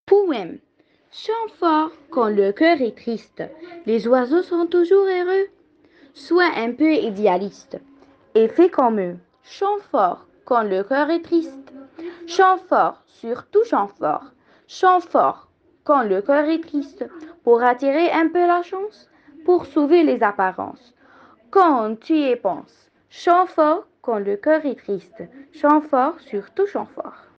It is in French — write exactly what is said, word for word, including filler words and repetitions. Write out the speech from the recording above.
Poème. Chant fort quand le cœur est triste. Les oiseaux sont toujours heureux. Sois un peu idéaliste et fais comme eux. Chant fort quand le cœur est triste. Chant fort, surtout chant fort. Chant fort quand le cœur est triste. Pour attirer un peu la chance, pour sauver les apparences. Quand tu y penses, chant fort quand le cœur est triste. Chant fort, surtout chant fort.